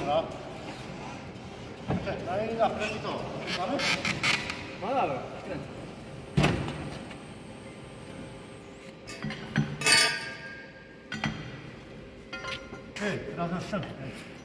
Dobra. Daj na prędzi to. Mamy? No dobra, kręcę. Hej, razem z tym.